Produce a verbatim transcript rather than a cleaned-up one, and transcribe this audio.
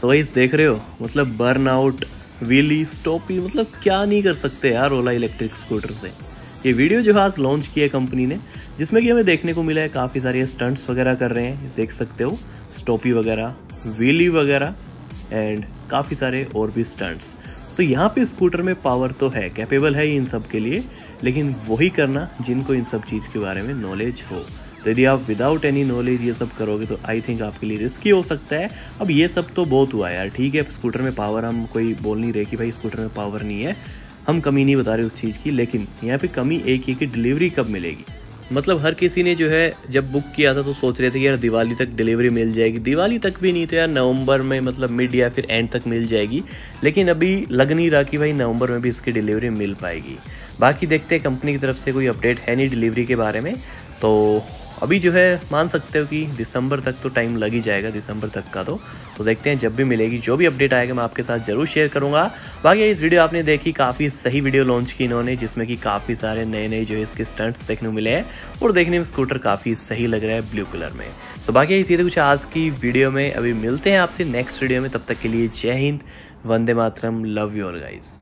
So guys देख रहे हो, मतलब बर्नआउट, व्हीली, स्टॉपी, मतलब क्या नहीं कर सकते यार ओला इलेक्ट्रिक स्कूटर से। ये वीडियो जो है आज लॉन्च किया है कंपनी ने, जिसमें कि हमें देखने को मिला है काफ़ी सारे स्टंट्स वगैरह कर रहे हैं, देख सकते हो स्टॉपी वगैरह, व्हीली वगैरह एंड काफ़ी सारे और भी स्टंट्स। तो यहाँ पे स्कूटर में पावर तो है, कैपेबल है इन सब के लिए, लेकिन वही करना जिनको इन सब चीज़ के बारे में नॉलेज हो। तो यदि आप विदाउट एनी नॉलेज ये सब करोगे तो आई थिंक आपके लिए रिस्की हो सकता है। अब ये सब तो बहुत हुआ यार, ठीक है स्कूटर में पावर, हम कोई बोल नहीं रहे कि भाई स्कूटर में पावर नहीं है, हम कमी नहीं बता रहे उस चीज़ की, लेकिन यहाँ पे कमी एक ही कि डिलीवरी कब मिलेगी। मतलब हर किसी ने जो है जब बुक किया था तो सोच रहे थे कि यार दिवाली तक डिलीवरी मिल जाएगी, दिवाली तक भी नहीं तो यार नवंबर में, मतलब मिड या फिर एंड तक मिल जाएगी, लेकिन अभी लग नहीं रहा कि भाई नवंबर में भी इसकी डिलीवरी मिल पाएगी। बाकी देखते हैं, कंपनी की तरफ से कोई अपडेट है नहीं डिलीवरी के बारे में, तो अभी जो है मान सकते हो कि दिसंबर तक तो टाइम लग ही जाएगा, दिसंबर तक का तो तो देखते हैं जब भी मिलेगी, जो भी अपडेट आएगा मैं आपके साथ जरूर शेयर करूंगा। बाकी इस वीडियो आपने देखी, काफ़ी सही वीडियो लॉन्च की इन्होंने, जिसमें कि काफ़ी सारे नए नए जो है इसके स्टंट्स देखने को मिले हैं और देखने में स्कूटर काफ़ी सही लग रहा है ब्लू कलर में। सो बाकी इसी तो कुछ आज की वीडियो में, अभी मिलते हैं आपसे नेक्स्ट वीडियो में, तब तक के लिए जय हिंद, वंदे मातरम, लव योर गाइस।